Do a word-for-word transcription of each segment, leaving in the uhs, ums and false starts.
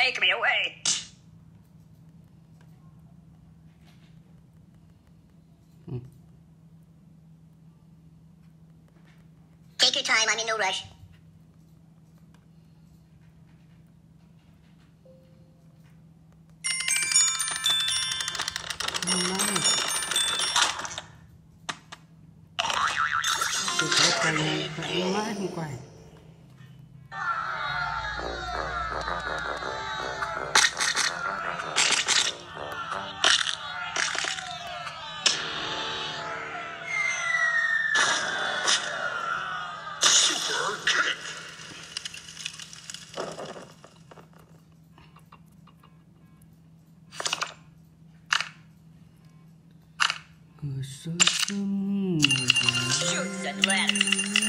take me away. Hmm. Take your time, I'm in no rush. Tôi có quay mãi không quay. Shoot the ladder.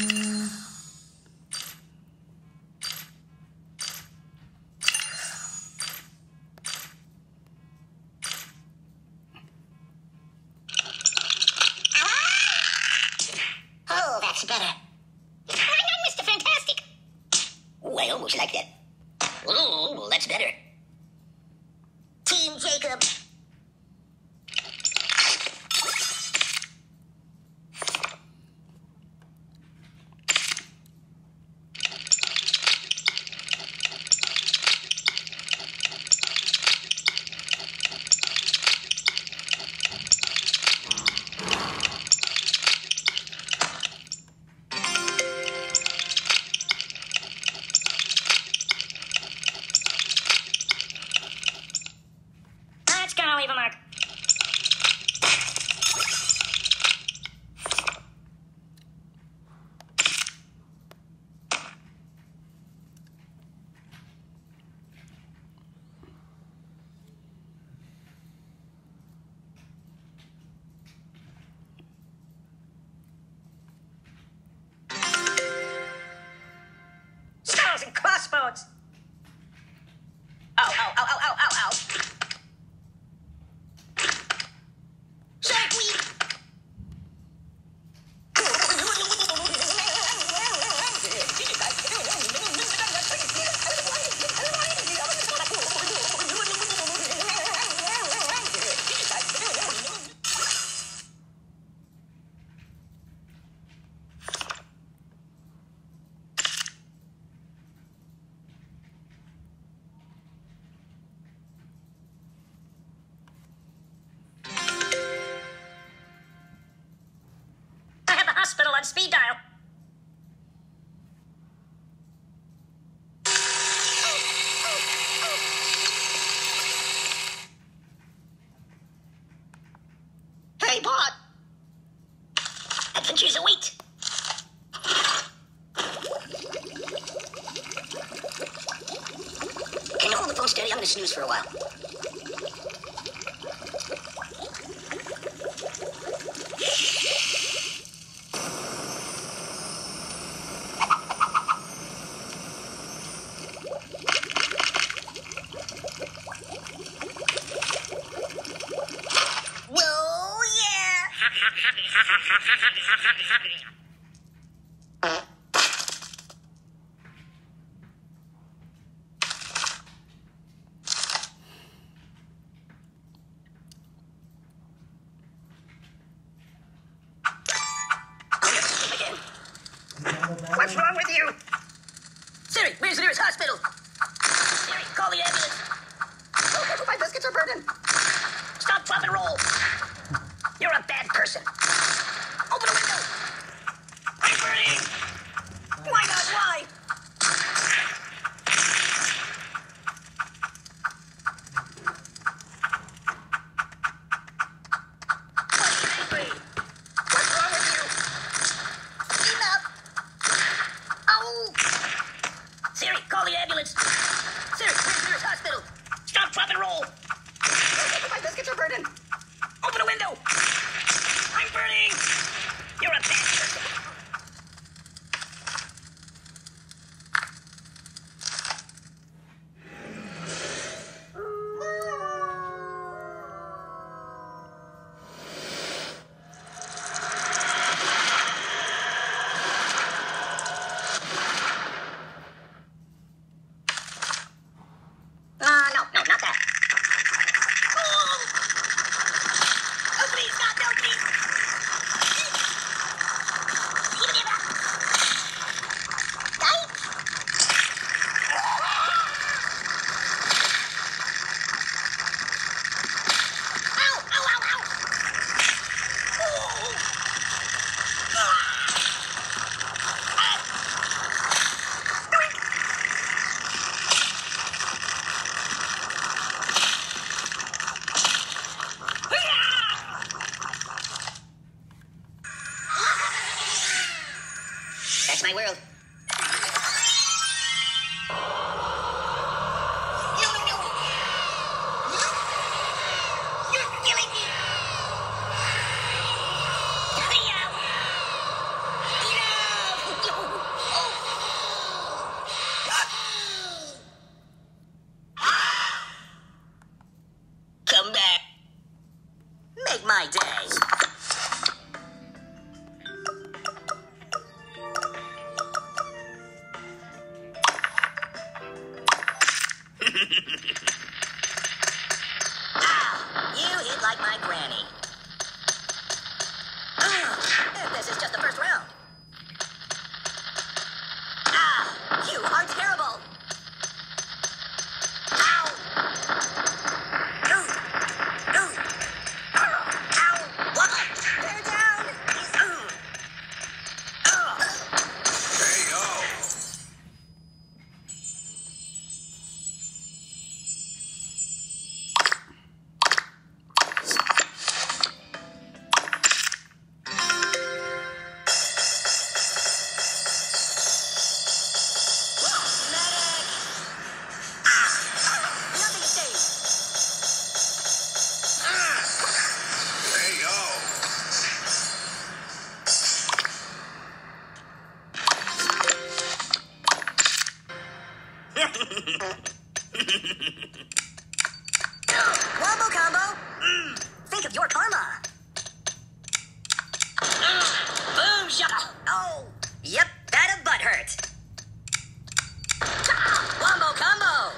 Oh, that's better. I'm Mister Fantastic. Oh, I almost like that. Oh, well, that's better. Team Jacob. Let's go, Eva Mark. Skulls and crossbones. Ow, ow, ow, ow, ow, ow, ow. Sharkweed. I have the hospital on speed dial. Hey, Bot. Adventures await. Can you hold the phone steady? I'm gonna snooze for a while. Whoa, yeah. What's wrong with you? Siri, where's the nearest hospital? Siri, call the ambulance. Oh, my biscuits are burning. Stop, drop, and roll. You're a bad person. Open the window. I'm burning. Why not? Why? Why are you angry? What's wrong with you? Enough. Oh. Siri, call the ambulance. Siri, where's the nearest hospital? Stop, drop, and roll. Oh, my biscuits are burning. Open the window. I'm burning. You're a bad person. Ah, you hit like my granny. This is just the first round. Ah, you are terrible. Ow. Ooh. Ooh. Ow. What? They're down. Ooh. Oh. K O. Wombo combo. Mm, think of your karma. Boom shot. Oh, yep, that a butt hurt. Ah, wombo combo.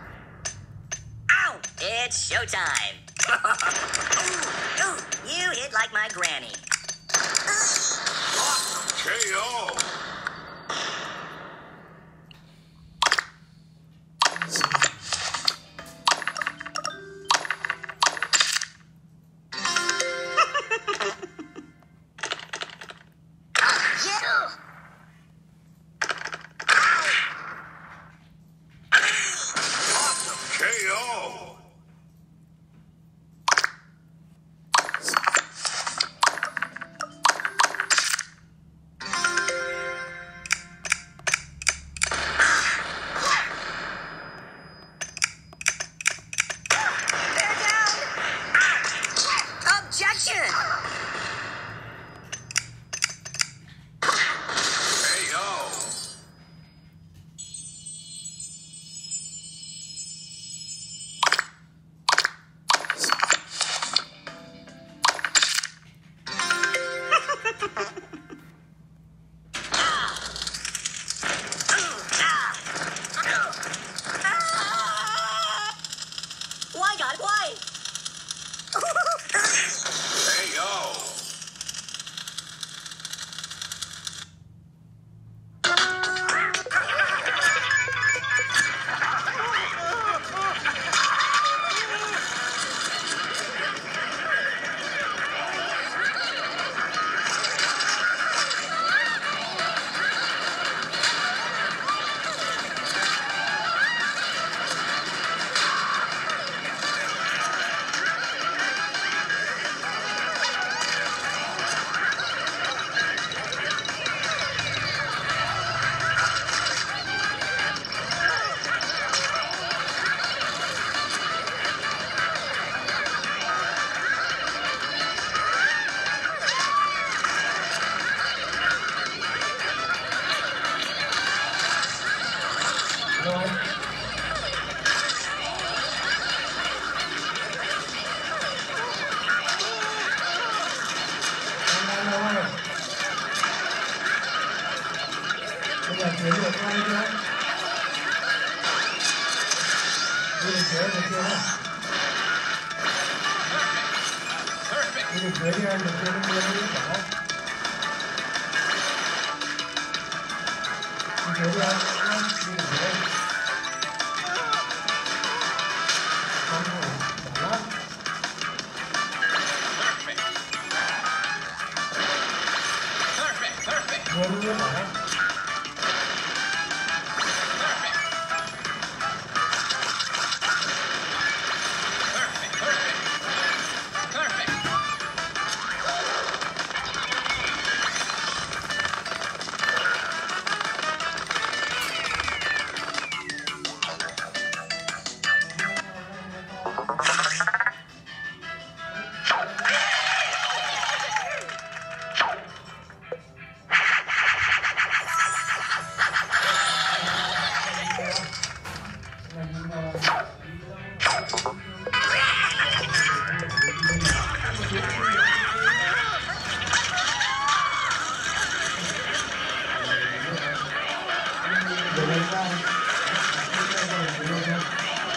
Ow, it's showtime. ooh, ooh, you hit like my granny. K O. Yeah. Awesome K O. They're down. Objection. K O. Why, God, why? K O. Bây giờ chuyển được ngay chưa? Đi được chuyển được chưa? Đi được chuyển đi anh, được chưa? Đi được chuyển cả. Đi chuyển đi anh, đi được chuyển. Không rồi, bỏ lắm. Vừa đi vừa bỏ. Hãy subscribe cho kênh Ghiền Mì Gõ để không bỏ lỡ những video hấp dẫn.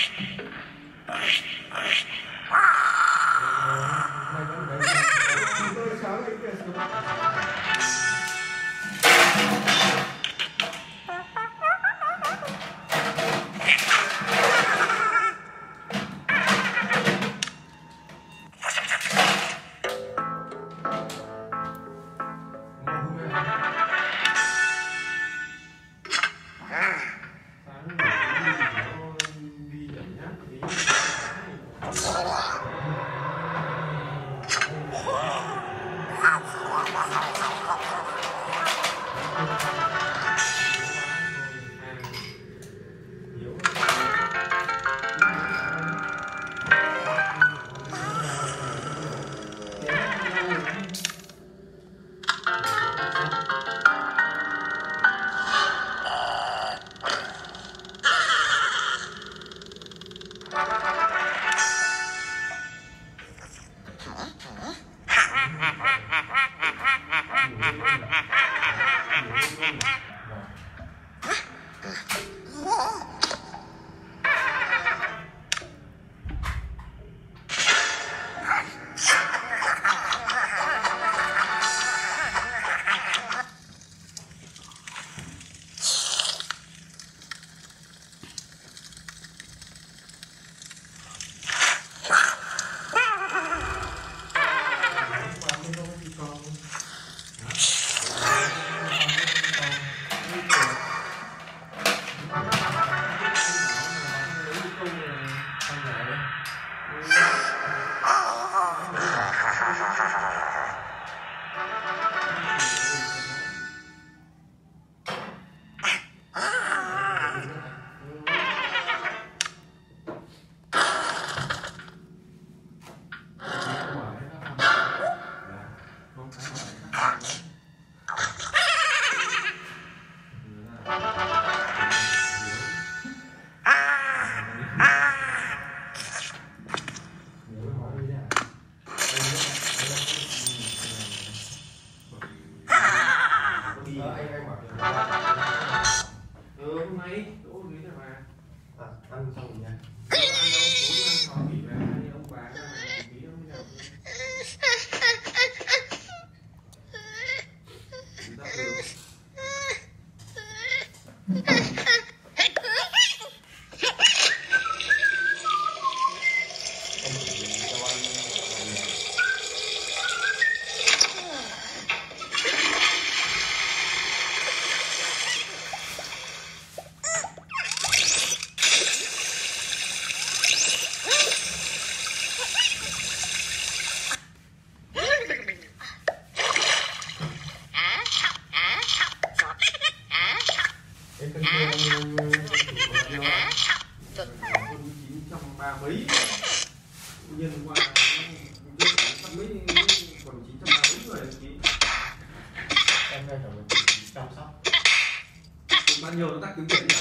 Bao nhiêu nó tắt tiếng Việt nhỉ?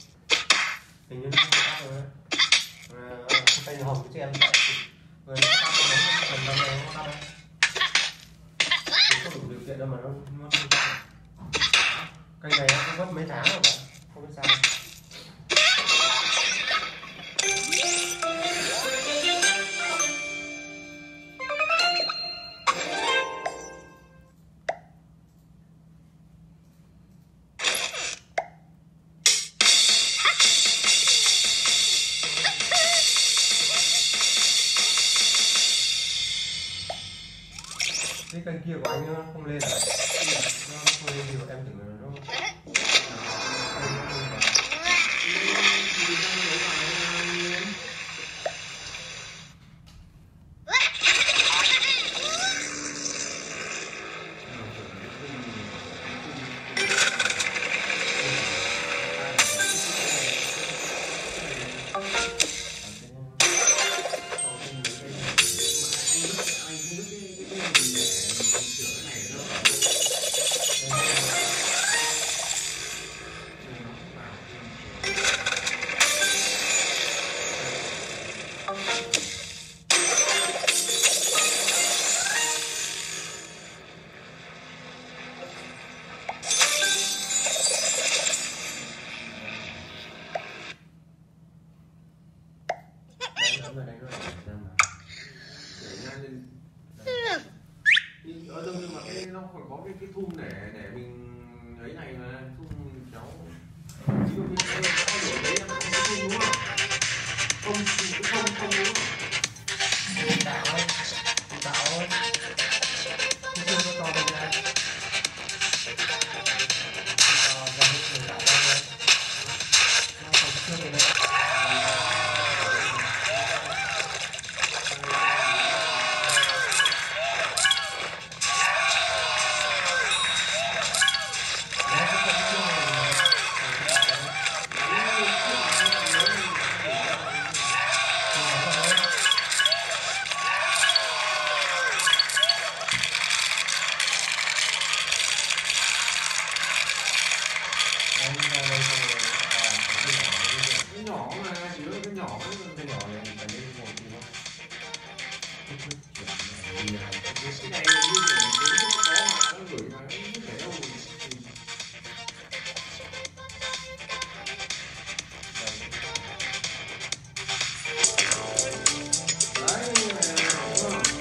Hình như nó không tắt rồi đấy. Tay hồng cho em tại người nó tắt rồi, nó phần năm này nó tắt đấy. Không đủ điều kiện đâu mà nó nó không tắt. Cây này nó cũng mất mấy tháng rồi mà không biết sao. Cái kênh kia của anh nó không lên rồi, nó không lên thì em tưởng là nó sớm ở đây nó để ra mà. Để nha nên nhưng ở đâu nhưng mà cái nó phải có cái cái thun để để mình ấy này mà thun cháu chứ không biết cái có đổi đấy em không có thun đúng không? Không không không không đúng không? Mình tạo ấy, mình tạo ấy. Cái chưa có to đâu nha. Ờ, ra hết mình tạo ra thôi. Nó còn chưa rồi đấy. Cái nhỏ mà chỉ có cái nhỏ ấy Cái nhỏ này mình phải lên một tí thôi. cái này như kiểu cái nó khó mà nó gửi mà nó không thể đâu thì đấy như này là đúng không?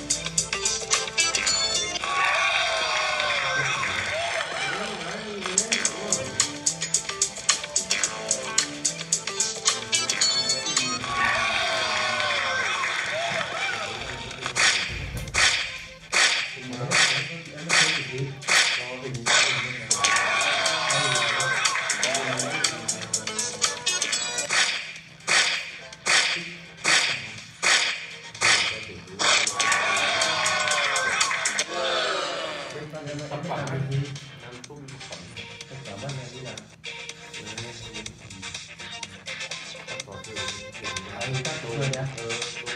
Sản phẩm này thì Làm tung thực phẩm sản phẩm bên này đi nào. cắt vào từ À, cắt rồi nhá. ờ